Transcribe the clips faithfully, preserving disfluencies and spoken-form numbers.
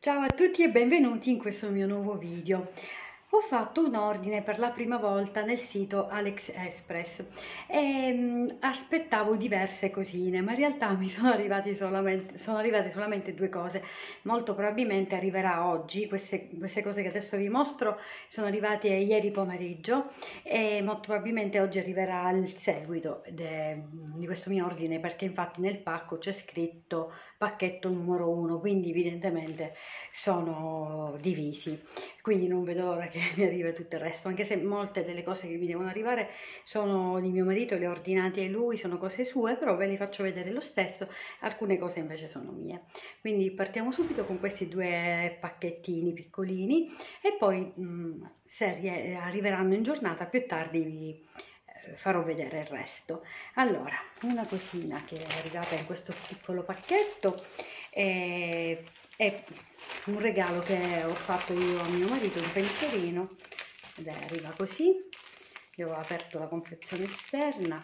Ciao a tutti e benvenuti in questo mio nuovo video. Ho fatto un ordine per la prima volta nel sito AliExpress e mh, aspettavo diverse cosine, ma in realtà mi sono arrivati solamente, sono arrivate solamente due cose. Molto probabilmente arriverà oggi. Queste, queste cose che adesso vi mostro sono arrivate ieri pomeriggio e molto probabilmente oggi arriverà il seguito de, di questo mio ordine, perché infatti nel pacco c'è scritto pacchetto numero uno, quindi evidentemente sono divisi. Quindi non vedo l'ora che mi arriva tutto il resto, anche se molte delle cose che mi devono arrivare sono di mio marito, le ho ordinate a lui, sono cose sue, però ve le faccio vedere lo stesso. Alcune cose invece sono mie. Quindi partiamo subito con questi due pacchettini piccolini e poi mh, se arriveranno in giornata più tardi vi eh, farò vedere il resto. Allora, una cosina che è arrivata in questo piccolo pacchetto è, è un regalo che ho fatto io a mio marito, un pensierino, ed arriva così. Io ho aperto la confezione esterna,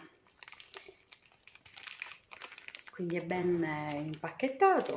quindi è ben impacchettato.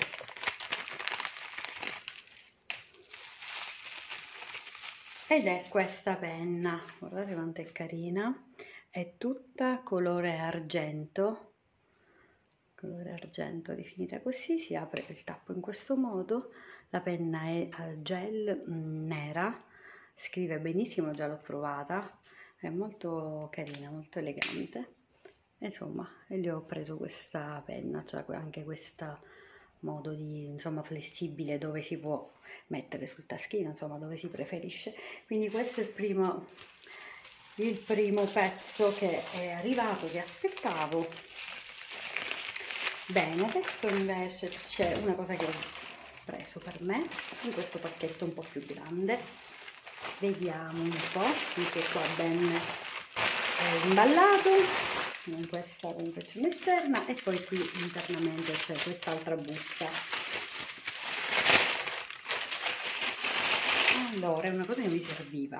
Ed è questa penna, guardate quanto è carina, è tutta colore argento, colore argento definita così. Si apre il tappo in questo modo. La penna è al gel mh, nera, scrive benissimo, già l'ho provata, è molto carina, molto elegante. Insomma, e gli ho preso questa penna, cioè anche questo modo di, insomma, flessibile, dove si può mettere sul taschino, insomma, dove si preferisce. Quindi questo è il primo, il primo pezzo che è arrivato, che aspettavo. Bene, adesso invece c'è una cosa che ho preso per me in questo pacchetto un po' più grande. Vediamo un po', anche qua ben eh, imballato in questa confezione esterna, e poi qui internamente c'è quest'altra busta. Allora, è una cosa che mi serviva.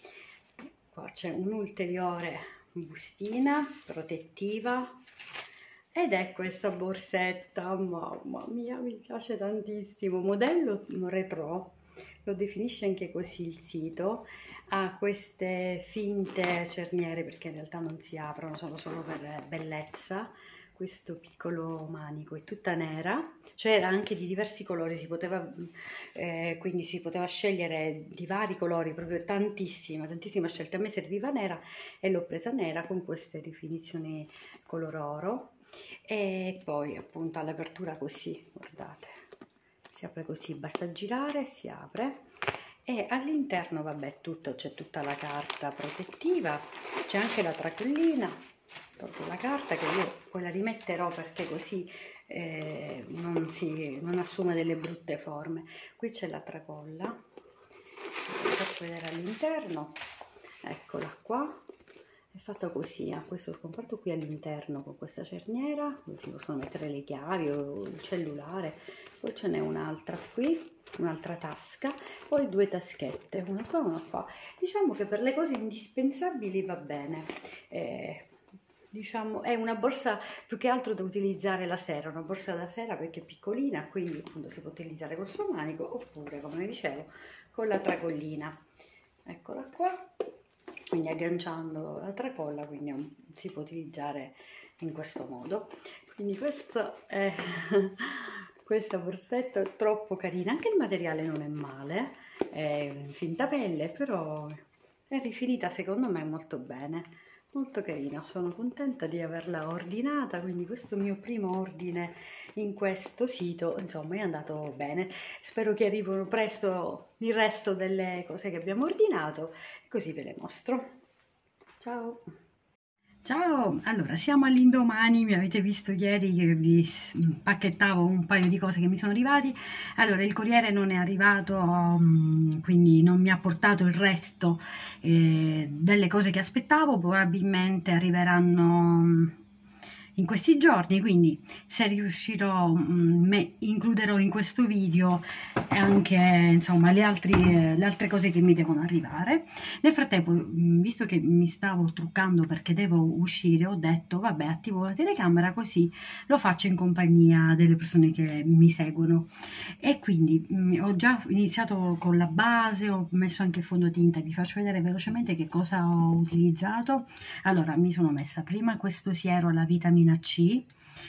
Qua c'è un'ulteriore bustina protettiva ed è questa borsetta, mamma mia, mi piace tantissimo, modello retro, lo definisce anche così il sito. Ha queste finte cerniere, perché in realtà non si aprono, sono solo per bellezza. Questo piccolo manico è tutta nera, c'era anche di diversi colori, si poteva eh, quindi si poteva scegliere di vari colori, proprio tantissima tantissima scelta. A me serviva nera e l'ho presa nera con queste definizioni color oro. E poi appunto all'apertura così, guardate, si apre così, basta girare, si apre. E all'interno, vabbè, tutto, c'è tutta la carta protettiva, c'è anche la tracollina, tolgo la carta che io poi la rimetterò perché così eh, non, si, non assume delle brutte forme. Qui c'è la tracolla, vi faccio vedere all'interno, eccola qua. È fatta così, ha questo scomparto qui all'interno con questa cerniera, dove si possono mettere le chiavi o il cellulare. Poi ce n'è un'altra qui, un'altra tasca, poi due taschette, una qua e una qua. Diciamo che per le cose indispensabili va bene. Eh, diciamo è una borsa più che altro da utilizzare la sera, una borsa da sera perché è piccolina, quindi appunto si può utilizzare col suo manico oppure, come dicevo, con la tracollina. Eccola qua. Quindi agganciando la tracolla, quindi si può utilizzare in questo modo. Quindi questo è questa borsetta è troppo carina, anche il materiale non è male, è finta pelle, però è rifinita secondo me molto bene, molto carina. Sono contenta di averla ordinata, quindi questo mio primo ordine in questo sito, insomma, è andato bene. Spero che arrivino presto il resto delle cose che abbiamo ordinato, così ve le mostro. Ciao! Ciao, allora siamo all'indomani, mi avete visto ieri che vi pacchettavo un paio di cose che mi sono arrivati. Allora il corriere non è arrivato, um, quindi non mi ha portato il resto eh, delle cose che aspettavo, probabilmente arriveranno in questi giorni, quindi se riuscirò mh, includerò in questo video anche insomma le, altri, le altre cose che mi devono arrivare. Nel frattempo, mh, visto che mi stavo truccando perché devo uscire, ho detto vabbè, attivo la telecamera così lo faccio in compagnia delle persone che mi seguono, e quindi mh, ho già iniziato con la base, ho messo anche fondotinta. Vi faccio vedere velocemente che cosa ho utilizzato. Allora, mi sono messa prima questo siero alla vitamina C,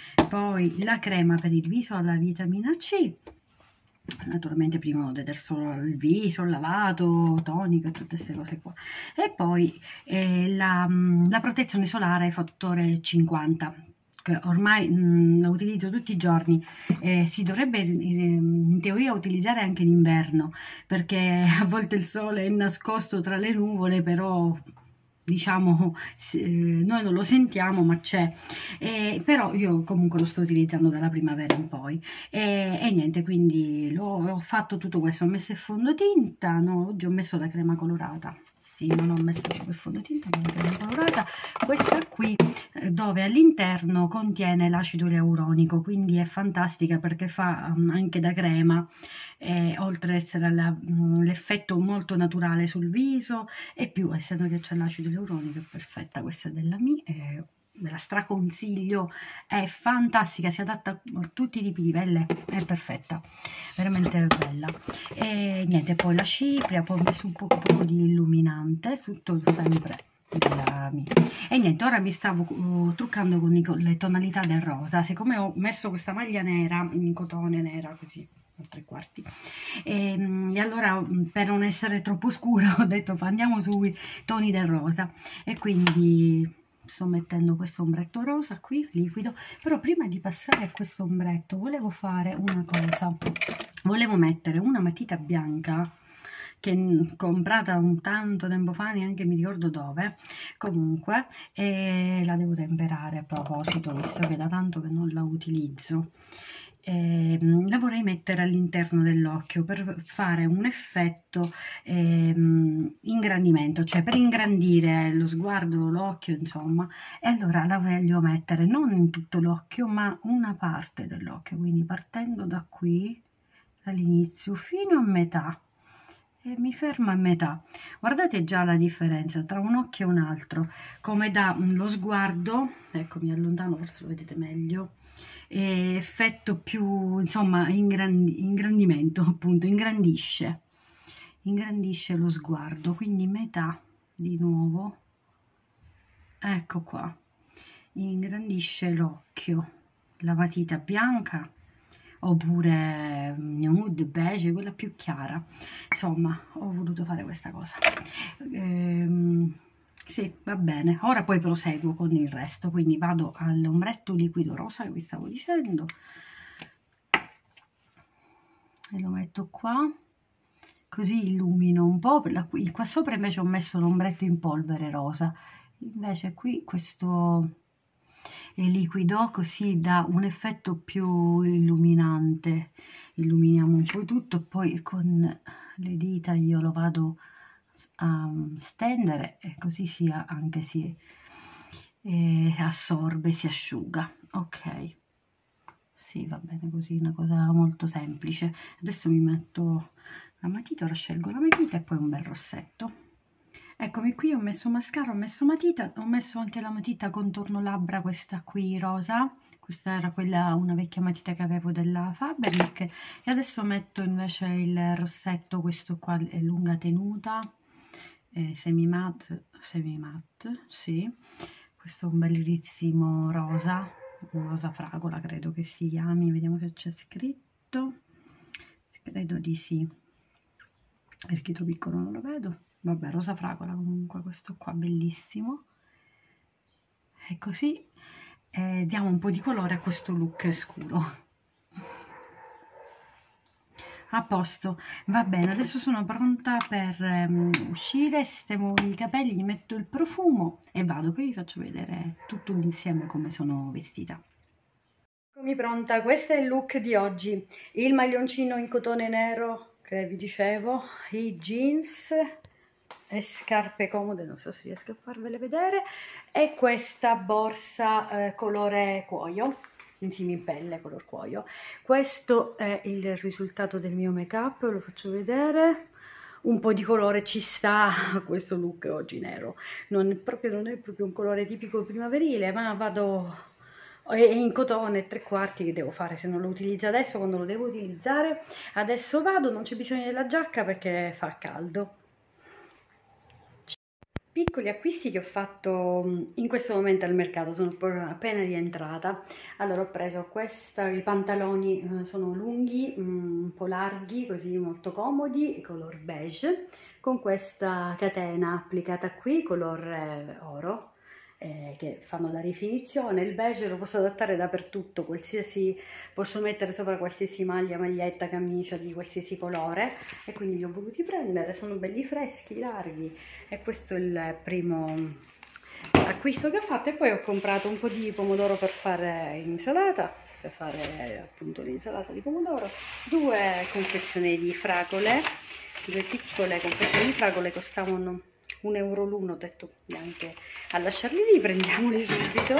poi la crema per il viso alla vitamina C, naturalmente prima ho deterso il viso, il lavato, tonico e tutte queste cose qua, e poi eh, la, la protezione solare fattore cinquanta, che ormai mh, la utilizzo tutti i giorni. Eh, si dovrebbe in teoria utilizzare anche in inverno, perché a volte il sole è nascosto tra le nuvole, però diciamo eh, noi non lo sentiamo, ma c'è. Eh, però io comunque lo sto utilizzando dalla primavera in poi, e, e niente, quindi lo, ho fatto tutto questo. Ho messo il fondotinta, no, oggi ho messo la crema colorata. Sì, non ho messo il fondotinta, ma la crema colorata, questa qui, dove all'interno contiene l'acido ialuronico, quindi è fantastica perché fa um, anche da crema, eh, oltre ad essere l'effetto molto naturale sul viso, e più essendo che c'è l'acido ialuronico è perfetta. Questa è della mia, eh, ve la straconsiglio, è fantastica, si adatta a tutti i tipi di pelle, è perfetta, veramente bella. E niente, poi la cipria, poi ho messo un poco, poco di illuminante, tutto sempre della mia. E niente, ora mi stavo uh, truccando con, i, con le tonalità del rosa. Siccome ho messo questa maglia nera, in cotone nera, così a tre quarti, e, e allora per non essere troppo scura ho detto andiamo sui toni del rosa, e quindi sto mettendo questo ombretto rosa qui liquido. Però prima di passare a questo ombretto volevo fare una cosa, volevo mettere una matita bianca che comprata un tanto tempo fa, neanche mi ricordo dove, comunque, e la devo temperare a proposito, visto che da tanto che non la utilizzo. Eh, la vorrei mettere all'interno dell'occhio per fare un effetto eh, ingrandimento, cioè per ingrandire lo sguardo, l'occhio, insomma. E allora la voglio mettere non in tutto l'occhio, ma una parte dell'occhio, quindi partendo da qui, dall'inizio fino a metà, e mi fermo a metà. Guardate già la differenza tra un occhio e un altro, come dà lo sguardo. Ecco, mi allontano, forse lo vedete meglio. E effetto più, insomma, ingrandi, ingrandimento, appunto, ingrandisce ingrandisce lo sguardo, quindi metà di nuovo, ecco qua, ingrandisce l'occhio. La matita bianca oppure nude, beige, quella più chiara, insomma ho voluto fare questa cosa. Ehm, sì, va bene, ora poi proseguo con il resto, quindi vado all'ombretto liquido rosa che vi stavo dicendo e lo metto qua, così illumino un po'. Per la, qua sopra invece ho messo l'ombretto in polvere rosa, invece qui questo è liquido, così dà un effetto più illuminante. Illuminiamo un po' tutto, poi con le dita io lo vado a stendere e così sia, anche si eh, assorbe, si asciuga. Ok, sì, va bene così, una cosa molto semplice. Adesso mi metto la matita, ora scelgo la matita e poi un bel rossetto. Eccomi qui, ho messo mascara, ho messo matita, ho messo anche la matita contorno labbra, questa qui rosa. Questa era quella, una vecchia matita che avevo della Faberlic, e adesso metto invece il rossetto, questo qua è lunga tenuta, eh, semi matte, semi matte, sì. Questo è un bellissimo rosa, un rosa fragola credo che si chiami, vediamo se c'è scritto, credo di sì, è scritto piccolo, non lo vedo. Vabbè, rosa fragola comunque, questo qua bellissimo, e così eh, diamo un po' di colore a questo look scuro. A posto, va bene, adesso sono pronta per um, uscire, sistemo i capelli, gli metto il profumo e vado, poi vi faccio vedere tutto l'insieme come sono vestita. Eccomi pronta, questo è il look di oggi, il maglioncino in cotone nero che vi dicevo, i jeans e scarpe comode, non so se riesco a farvele vedere, e questa borsa eh, colore cuoio, insieme in pelle color cuoio. Questo è il risultato del mio make up, lo faccio vedere. Un po' di colore ci sta a questo look oggi nero, non è proprio, non è proprio un colore tipico primaverile, ma vado in cotone tre quarti che devo fare, se non lo utilizzo adesso, quando lo devo utilizzare adesso vado, non c'è bisogno della giacca perché fa caldo. Piccoli acquisti che ho fatto in questo momento al mercato, sono appena rientrata. Allora ho preso questa, i pantaloni eh, sono lunghi, un po' larghi, così molto comodi, color beige, con questa catena applicata qui, color eh, oro, eh, che fanno la rifinizione. Il beige lo posso adattare dappertutto, qualsiasi, posso mettere sopra qualsiasi maglia, maglietta, camicia di qualsiasi colore, e quindi li ho voluti prendere, sono belli freschi, larghi, e questo è il primo acquisto che ho fatto. E poi ho comprato un po' di pomodoro per fare l'insalata, per fare appunto l'insalata di pomodoro, due confezioni di fragole, due piccole confezioni di fragole, costavano un euro l'uno, ho detto neanche a lasciarli lì, prendiamoli subito.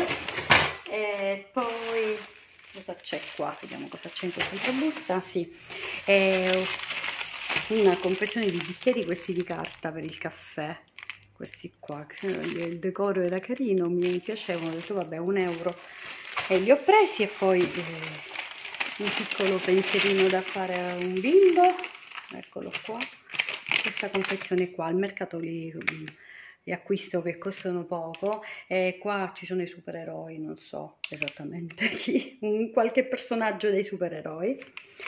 E poi cosa c'è qua? Vediamo cosa c'è in questa busta. Sì, e una confezione di bicchieri, questi di carta per il caffè, questi qua, il decoro era carino, mi piacevano, ho detto vabbè, un euro, e li ho presi. E poi eh, un piccolo pensierino da fare a un bimbo, eccolo qua, questa confezione qua, al mercato li, li acquisto che costano poco, e qua ci sono i supereroi, non so esattamente chi, un qualche personaggio dei supereroi.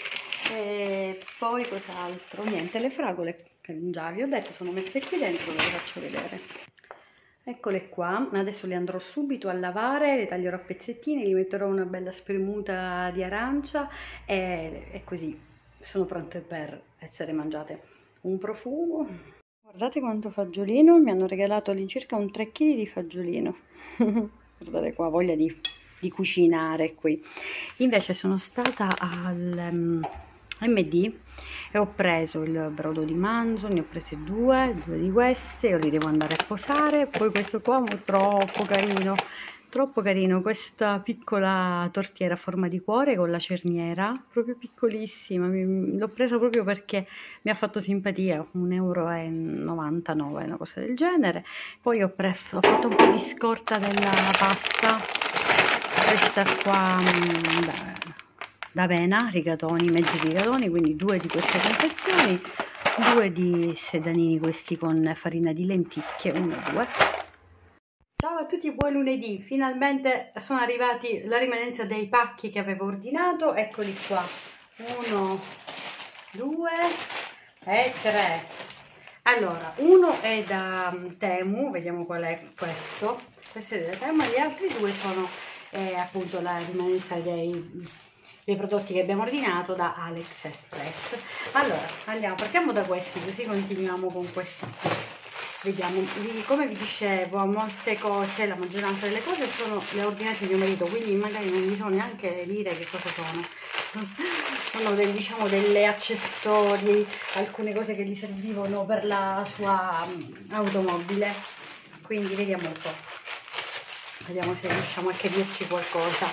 E poi cos'altro? Niente, le fragole che già vi ho detto sono messe qui dentro, ve le faccio vedere. Eccole qua, adesso le andrò subito a lavare, le taglierò a pezzettini, gli metterò una bella spremuta di arancia e, e così sono pronte per essere mangiate. Un profumo, guardate quanto fagiolino, mi hanno regalato all'incirca un tre chili di fagiolino. Guardate qua, voglia di, di cucinare qui. Invece sono stata al um, M D e ho preso il brodo di manzo, ne ho prese due, due di queste, io li devo andare a posare. Poi questo qua è troppo carino, troppo carino, questa piccola tortiera a forma di cuore con la cerniera, proprio piccolissima, l'ho preso proprio perché mi ha fatto simpatia, un euro e novantanove, una cosa del genere. Poi ho, preso, ho fatto un po' di scorta della pasta, questa qua beh, d'avena, rigatoni, mezzi rigatoni, quindi due di queste confezioni, due di sedanini questi con farina di lenticchie, uno e due. Ciao a tutti, buon lunedì, finalmente sono arrivati la rimanenza dei pacchi che avevo ordinato, eccoli qua, uno, due e tre. Allora, uno è da Temu, vediamo qual è questo, questo è da Temu, gli altri due sono eh, appunto la rimanenza dei, dei prodotti che abbiamo ordinato da AliExpress. Allora, andiamo, partiamo da questi, così continuiamo con questi qui. Vediamo, come vi dicevo, molte cose, la maggioranza delle cose sono le ordinate di mio marito, quindi magari non vi so neanche dire che cosa sono. Sono del, diciamo delle accessori, alcune cose che gli servivano per la sua um, automobile, quindi vediamo un po', vediamo se riusciamo a capirci qualcosa.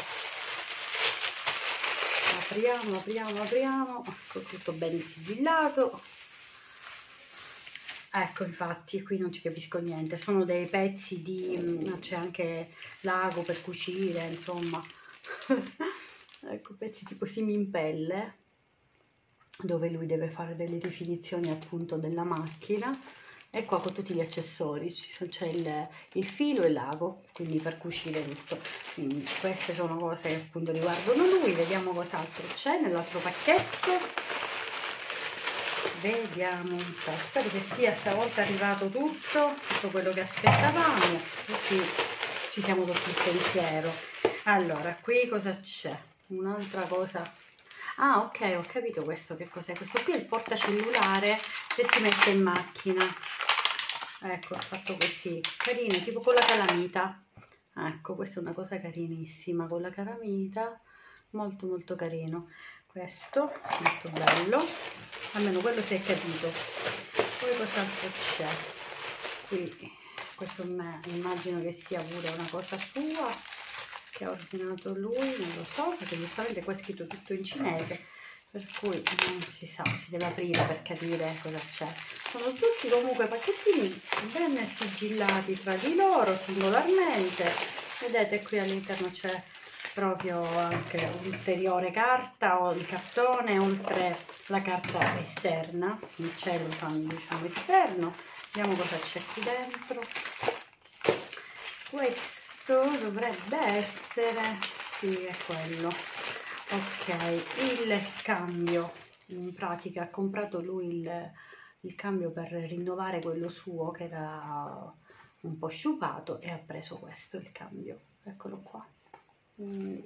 Apriamo, apriamo, apriamo, ecco, tutto ben sigillato. Ecco, infatti qui non ci capisco niente, sono dei pezzi di, c'è anche l'ago per cucire, insomma. Ecco, pezzi tipo semi in pelle, dove lui deve fare delle definizioni appunto della macchina, e qua con tutti gli accessori, c'è il, il filo e l'ago, quindi per cucire tutto. Quindi queste sono cose che appunto riguardano lui. Vediamo cos'altro c'è nell'altro pacchetto. Vediamo un po', spero che sia stavolta arrivato tutto, tutto quello che aspettavamo, tutti, ci siamo tutti il pensiero. Allora, qui cosa c'è? Un'altra cosa. Ah, ok, ho capito questo che cos'è. Questo qui è il portacellulare che si mette in macchina. Ecco, fatto così, carino, tipo con la calamita. Ecco, questa è una cosa carinissima, con la calamita, molto molto carino. Questo, molto bello, almeno quello si è capito. Poi cos'altro c'è? qui questo me, immagino che sia pure una cosa sua che ha ordinato lui, non lo so, perché giustamente qua è scritto tutto in cinese, per cui non si sa, si deve aprire per capire cosa c'è. Sono tutti comunque pacchettini ben sigillati tra di loro singolarmente. Vedete, qui all'interno c'è proprio anche ulteriore carta o il cartone, oltre la carta esterna, il cellophane diciamo esterno. Vediamo cosa c'è qui dentro. Questo dovrebbe essere, sì, è quello. Ok, il cambio, in pratica ha comprato lui il, il cambio per rinnovare quello suo che era un po' sciupato e ha preso questo, il cambio, eccolo qua. Mm.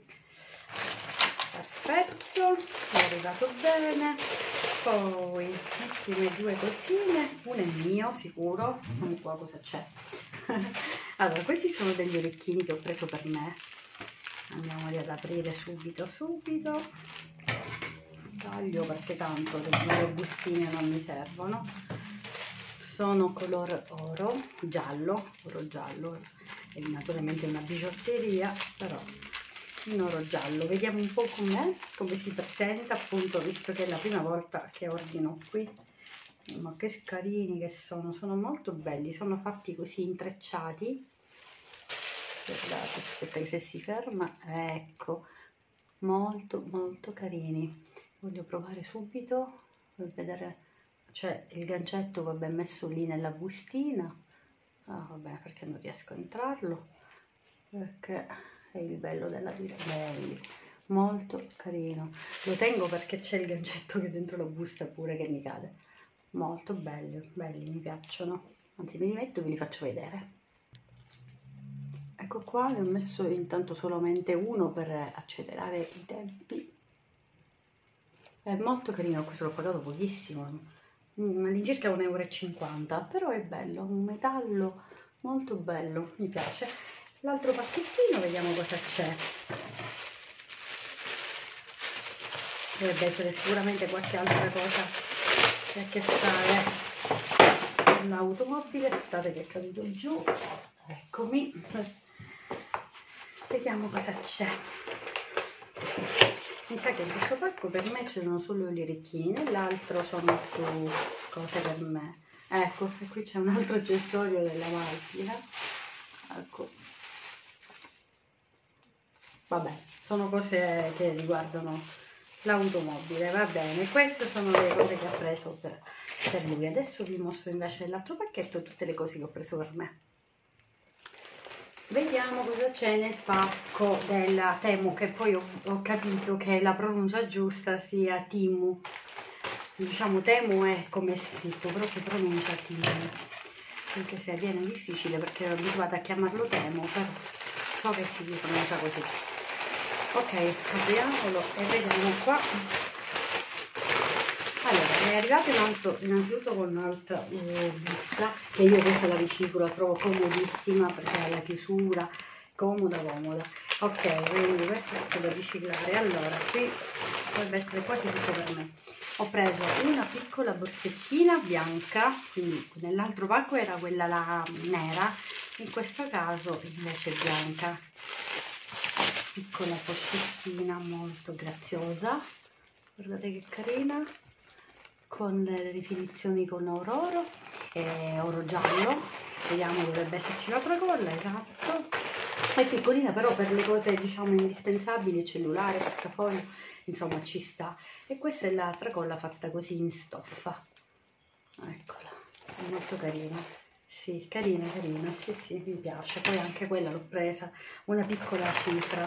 Perfetto, è arrivato bene. Poi le ultime due cosine, uno è mio sicuro, non qua cosa c'è. Allora, questi sono degli orecchini che ho preso per me, andiamoli ad aprire subito subito. Taglio perché tanto le due bustine non mi servono. Sono color oro giallo, oro giallo, è naturalmente una bigiotteria, però in oro giallo. Vediamo un po' com'è, come si presenta, appunto, visto che è la prima volta che ordino qui. Ma che carini che sono, sono molto belli, sono fatti così intrecciati. Guardate, aspetta che se si ferma, ecco, molto molto carini. Voglio provare subito per vedere, cioè il gancetto vabbè messo lì nella bustina. Ah, vabbè, perché non riesco a entrarlo, perché è il bello della vita. Belli, molto carino. Lo tengo perché c'è il gancetto che dentro la busta pure che mi cade. Molto belli, belli, mi piacciono. Anzi, me li metto e ve li faccio vedere. Ecco qua, ne ho messo intanto solamente uno per accelerare i tempi. È molto carino, questo l'ho pagato pochissimo, all'incirca un euro e cinquanta, però è bello, un metallo molto bello, mi piace. L'altro pacchettino, vediamo cosa c'è. Dovrebbe essere sicuramente qualche altra cosa che ha a che fare con l'automobile. Aspettate che è caduto giù, eccomi. Vediamo cosa c'è. Mi sa che in questo pacco per me c'erano solo gli orecchini, nell'altro sono più cose per me. Ecco, e qui c'è un altro accessorio della macchina. Ecco. Vabbè, sono cose che riguardano l'automobile, va bene. Queste sono le cose che ha preso per, per lui. Adesso vi mostro invece l'altro pacchetto, tutte le cose che ho preso per me. Vediamo cosa c'è nel pacco della Temu, che poi ho, ho capito che la pronuncia giusta sia Timu. Diciamo Temu è come è scritto, però si pronuncia Timu, anche se viene difficile perché ero abituata a chiamarlo Temu, però so che si pronuncia così. Ok, apriamolo e vediamo qua. Allora, è arrivato in alto, innanzitutto con un'altra eh, busta, che io questa la riciclo, la trovo comodissima perché ha la chiusura, comoda, comoda. Ok, quindi questo è tutto da riciclare. Allora, qui dovrebbe essere quasi tutto per me. Ho preso una piccola borsettina bianca, quindi nell'altro pacco era quella la nera, in questo caso invece è bianca. Piccola pochettina molto graziosa, guardate che carina, con le rifinizioni con oro oro e oro giallo. Vediamo, dovrebbe esserci la tracolla, esatto. È piccolina però per le cose diciamo indispensabili, cellulare, portafoglio, insomma ci sta. E questa è la tracolla fatta così in stoffa, eccola, è molto carina. Sì, carina, carina, sì, sì, mi piace. Poi anche quella l'ho presa, una piccola cifra.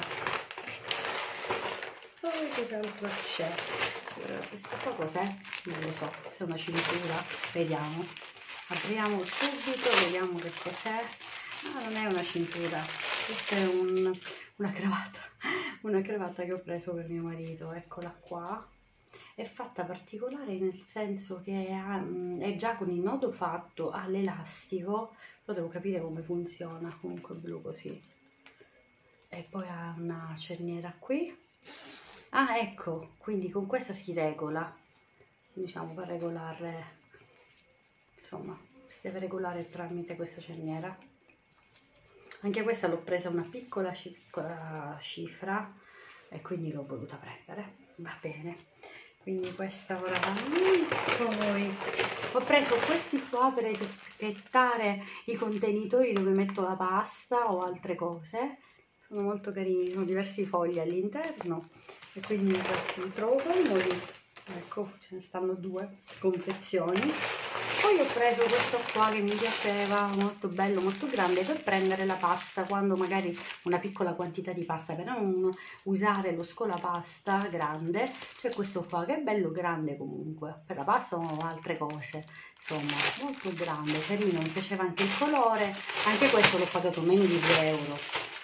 Poi cos'altro c'è? Questo qua cos'è? Non lo so, se è una cintura, vediamo. Apriamo subito, vediamo che cos'è. Ah, non è una cintura, questa è un, una cravatta, una cravatta che ho preso per mio marito, eccola qua. È fatta particolare nel senso che ha, è già con il nodo fatto, ha l'elastico, però devo capire come funziona, comunque blu così. E poi ha una cerniera qui. Ah, ecco, quindi con questa si regola, diciamo per regolare, insomma, deve regolare tramite questa cerniera. Anche questa l'ho presa una piccola, piccola cifra e quindi l'ho voluta prendere, va bene. Quindi questa ora va lì. Poi ho preso questi qua per etichettare i contenitori dove metto la pasta o altre cose, sono molto carini, sono diversi fogli all'interno e quindi questi li trovo comodi. Ecco, ce ne stanno due confezioni. Poi ho preso questo qua che mi piaceva, molto bello, molto grande, per prendere la pasta quando magari una piccola quantità di pasta, per non usare lo scolapasta grande. C'è questo qua che è bello grande comunque, per la pasta o altre cose, insomma molto grande, carino, mi piaceva anche il colore. Anche questo l'ho pagato meno di due euro,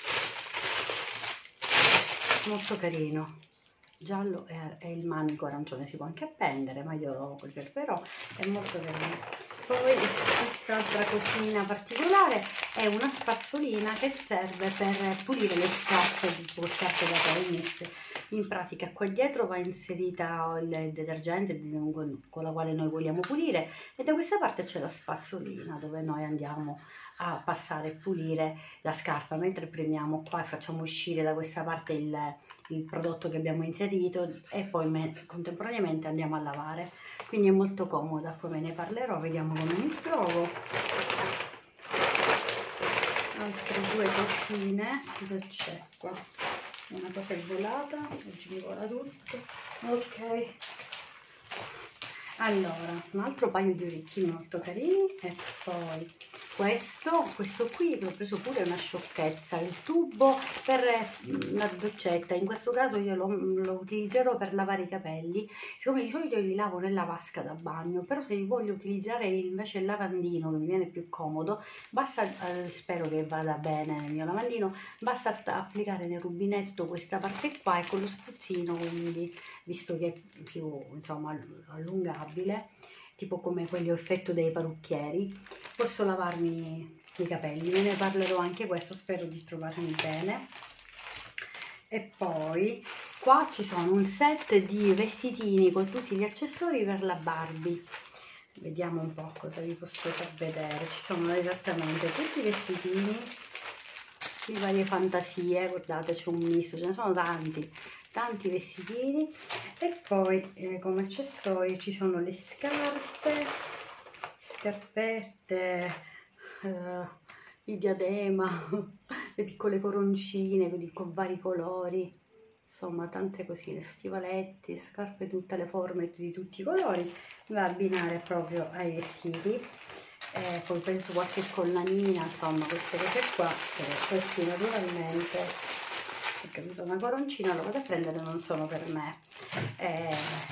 molto carino. Giallo e il manico arancione si può anche appendere, ma io lo conserverò, è molto carino. Poi quest'altra cosina particolare è una spazzolina che serve per pulire le scarpe, tipo scarpe da tennis. In pratica qua dietro va inserita il detergente con la quale noi vogliamo pulire e da questa parte c'è la spazzolina dove noi andiamo a passare e pulire la scarpa, mentre premiamo qua e facciamo uscire da questa parte il, il prodotto che abbiamo inserito e poi me, contemporaneamente andiamo a lavare. Quindi è molto comoda, poi ve ne parlerò, vediamo come mi trovo. Altre due cosine, cosa c'è qua? Una cosa è volata, oggi mi vola tutto. Ok, allora un altro paio di orecchini molto carini e poi questo, questo qui che ho preso pure una sciocchezza, il tubo per la doccetta. In questo caso io lo, lo utilizzerò per lavare i capelli, siccome di solito li lavo nella vasca da bagno, però se voglio utilizzare invece il lavandino che mi viene più comodo, basta, eh, spero che vada bene nel mio lavandino, basta applicare nel rubinetto questa parte qua e con lo spruzzino, quindi visto che è più insomma allungabile, tipo come quelli a effetto dei parrucchieri, posso lavarmi i capelli. Ve ne parlerò anche questo, spero di trovarmi bene. E poi qua ci sono un set di vestitini con tutti gli accessori per la Barbie. Vediamo un po' cosa vi posso far vedere. Ci sono esattamente tutti i vestitini di varie fantasie, guardate c'è un misto, ce ne sono tanti tanti vestitini. E poi eh, come accessori ci sono le scarpe, scarpette, eh, il diadema, le piccole coroncine con vari colori, insomma tante cosine, stivaletti, scarpe tutte le forme di tutti i colori, da abbinare proprio ai vestiti. Eh, poi penso qualche collanina, insomma queste cose qua, questi naturalmente, ho capito, una coroncina lo vado a prendere, non sono per me. Eh,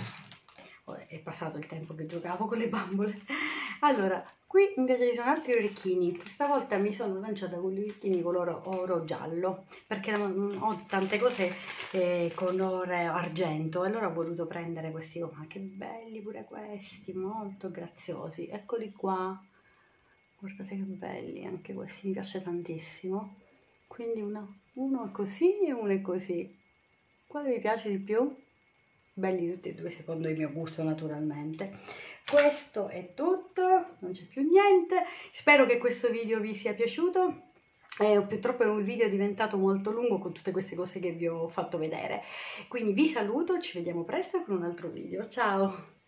è passato il tempo che giocavo con le bambole. Allora, qui invece ci sono altri orecchini. Questa volta mi sono lanciata con gli orecchini color oro giallo, perché ho tante cose eh, color argento, allora ho voluto prendere questi. Oh, ma che belli pure questi, molto graziosi. Eccoli qua, guardate che belli, anche questi mi piace tantissimo. Quindi uno, uno è così e uno è così. Quale vi piace di più? Belli tutti e due secondo il mio gusto naturalmente. Questo è tutto, non c'è più niente. Spero che questo video vi sia piaciuto. Eh, purtroppo il video è diventato molto lungo con tutte queste cose che vi ho fatto vedere. Quindi vi saluto, ci vediamo presto con un altro video. Ciao!